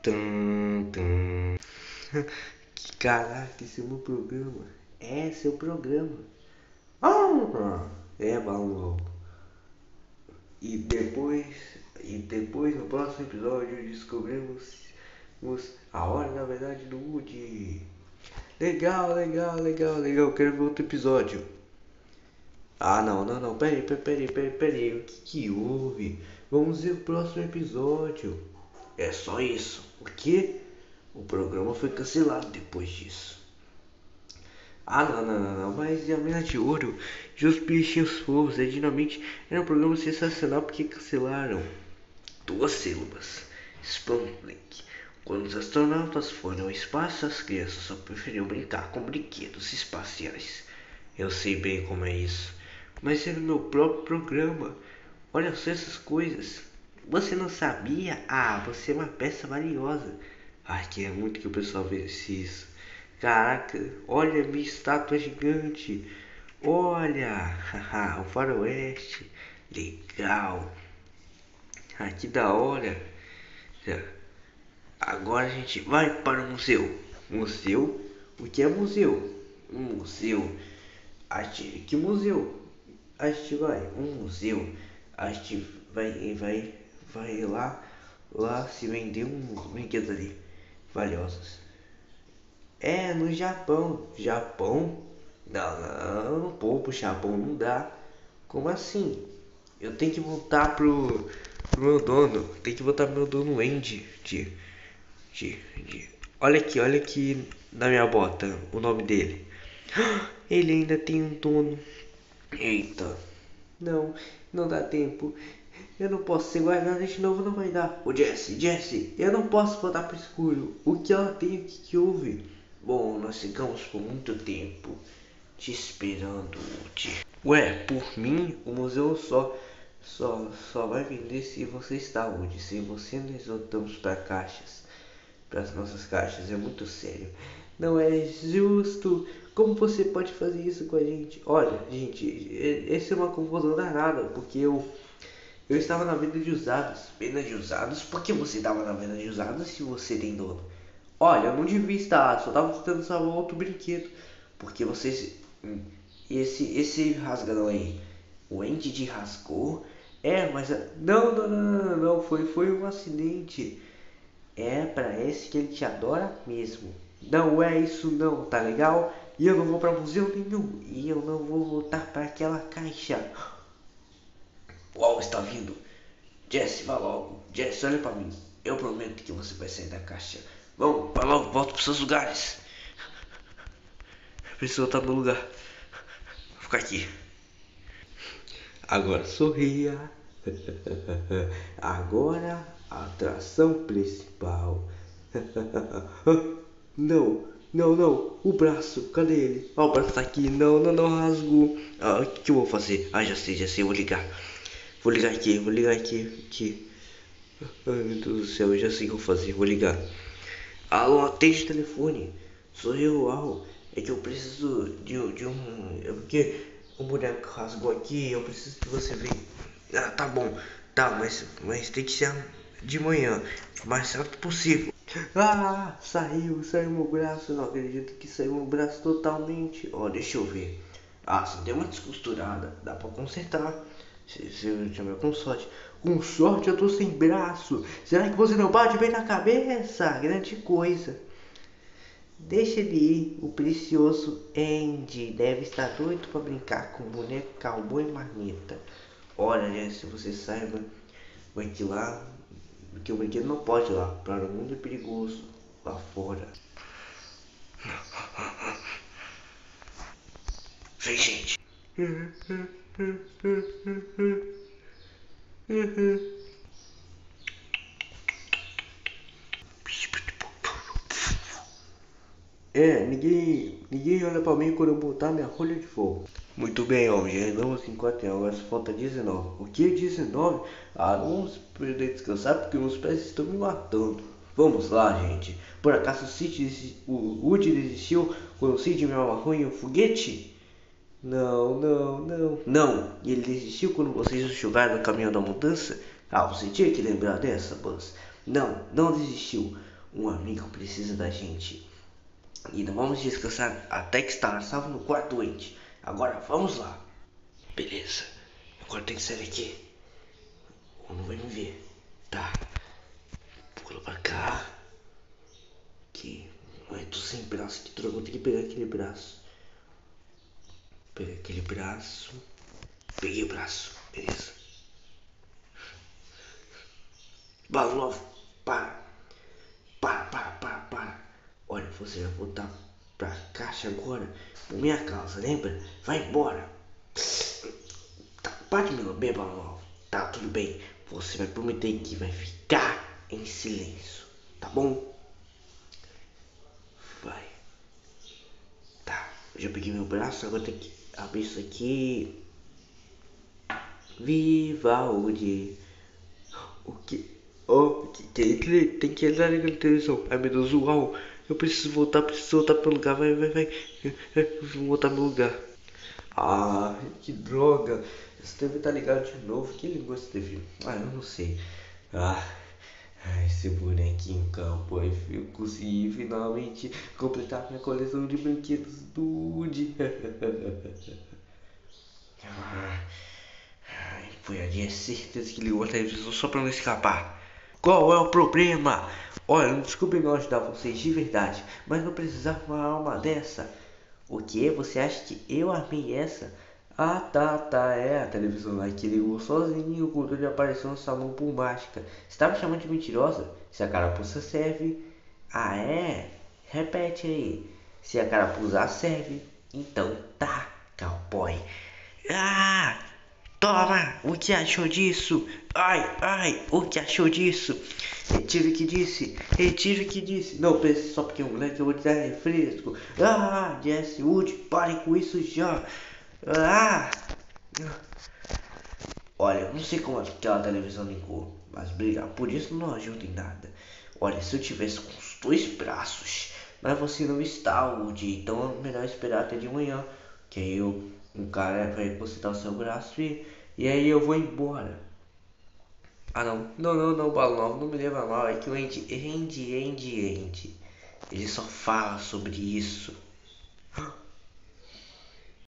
Tum, tum. Caraca, esse é o meu programa. É seu programa. É, balão. E depois, no próximo episódio descobrimos a hora da verdade do Woody. Legal. Quero ver outro episódio. Ah, não. Peraí. O que houve? Vamos ver o próximo episódio. É só isso. O quê? O programa foi cancelado depois disso. Ah, não. Mas e a Mina de Ouro? E os bichinhos fofos? É Dinamite. Era um programa sensacional porque cancelaram. 2 sílabas. Sputnik. Quando os astronautas foram ao espaço, as crianças só preferiam brincar com brinquedos espaciais. Eu sei bem como é isso. Mas era o meu próprio programa. Olha só essas coisas. Você não sabia? Ah, você é uma peça valiosa. Ai, queria muito que o pessoal visse isso. Caraca, olha minha estátua gigante. Olha, haha, o faroeste. Legal. Ah, que da hora. Agora a gente vai para o museu. Museu? O que é museu? Um museu. Que museu? A gente vai. Um museu. A gente vai lá se vender uns brinquedos ali valiosos. É, no Japão. Japão? Não, pô, pro Japão não dá. Como assim? Eu tenho que voltar pro meu dono. Tem que voltar pro meu dono Andy. Olha aqui na minha bota o nome dele. Ele ainda tem um dono. Eita. Não dá tempo. Eu não posso ser guardada de novo, não vai dar. Ô Jesse, eu não posso voltar pro escuro. O que ela tem? O que houve? Bom, nós ficamos por muito tempo te esperando. Ué, por mim, o museu só vai vender se você está onde. Se você nós voltamos para caixas, para as nossas caixas, é muito sério. Não é justo. Como você pode fazer isso com a gente? Olha, gente, essa é uma confusão danada, porque eu estava na venda de usados. Venda de usados? Por que você estava na venda de usados se você tem dono? Olha, eu não devia estar, só estava tentando salvar outro brinquedo. Porque vocês. Esse rasgadão aí. O ente de rasgou? É, mas. Não. Foi um acidente. É pra esse que ele te adora mesmo. Não é isso não, tá legal? E eu não vou pra museu nenhum. E eu não vou voltar para aquela caixa. Uau, está vindo. Jesse, vá logo. Jesse, olha pra mim. Eu prometo que você vai sair da caixa. Vamos, vai logo, volta pros seus lugares. Preciso voltar no lugar. Vou ficar aqui. Agora sorria. Agora a atração principal. Não. O braço, cadê ele? Ah, o braço tá aqui. Não, rasgou. Ah, o que eu vou fazer? Ah, já sei. Eu vou ligar. Vou ligar aqui. Ai, meu Deus do céu, eu já sei o que eu vou fazer. Vou ligar. Alô, atende o telefone. Sou eu, Uau. É que eu preciso de um. É porque o boneco rasgou aqui. Eu preciso que você venha. Ah, tá bom. Tá, mas tem que ser de manhã. O mais rápido possível. Ah, saiu meu braço. Não acredito que saiu meu braço totalmente. Ó, deixa eu ver. Ah, só deu uma descosturada. Dá pra consertar. Se eu tiver com sorte. Com sorte eu tô sem braço. Será que você não bate bem na cabeça? Grande coisa. Deixa ele ir. O precioso Andy deve estar doido pra brincar com o boneco cowboy marmita. Olha, né, se você saiba, vai que lá, porque o brinquedo não pode ir lá. Para o mundo é perigoso lá fora. Vem, gente. É, ninguém olha pra mim quando eu botar minha rolha de fogo. Muito bem, ó, já andamos 50 agora só falta 19. O que é 19? Ah, não vamos perder descansar porque meus pés estão me matando. Vamos lá, gente. Por acaso o Woody desistiu quando o Sid me amarrou em um foguete? Não, ele desistiu quando vocês o jogaram no caminhão da mudança? Ah, você tinha que lembrar dessa, Buzz. Não desistiu. um amigo precisa da gente. E não vamos descansar até que estará salvo no quarto doente. Agora vamos lá. Beleza. Agora tem que sair daqui. Ou não vai me ver. Tá. Pula pra cá. Aqui. Ai, tô sem braço. Que droga. Vou ter que pegar aquele braço. Pegar aquele braço. Peguei o braço. Beleza. Balão. Para. Para. Olha, você vai voltar pra caixa agora. Por minha causa, lembra? Vai embora. Tá, para de me lamber, Balão. Tá, tudo bem. Você vai prometer que vai ficar em silêncio. Tá bom? Vai. Tá. Eu já peguei meu braço. Agora tem que abrir isso aqui. Vivaldi. O que? Oh, tem que entrar naquela televisão. Ai meu Deus, uau. Eu preciso voltar pro lugar. Vai. Vou voltar pro lugar. Ah, que droga. Você deve estar ligado de novo. Que ligou esse TV? Ah, eu não sei. Ah, esse bonequinho campo. Eu consegui finalmente completar minha coleção de brinquedos do Woody. Foi a certeza que ligou a televisão só pra não escapar. Qual é o problema? Olha, não desculpe não ajudar vocês de verdade, mas não precisava uma alma dessa. O que? Você acha que eu armei essa? Ah, tá, é a televisão lá que ligou sozinho e o controle apareceu na sua mão por mágica. Você tá me chamando de mentirosa? Se a carapuça serve. Ah, é? Repete aí. Se a carapuça serve, então tá, cowboy. Ah! Toma! O que achou disso? Ai! O que achou disso? Retiro o que disse. Não, pense só porque é um moleque, eu vou te dar refresco. Ah, Jesse Wood, pare com isso já. Ah! Olha, eu não sei como aquela televisão ligou, mas brigar por isso não ajuda em nada. Olha, se eu tivesse com os dois braços, mas você não está, Woody, então é melhor esperar até de manhã, que aí um cara vai consertar o seu braço e aí eu vou embora. Ah não, Balão, não me leva mal, é que o Andy, ele só fala sobre isso.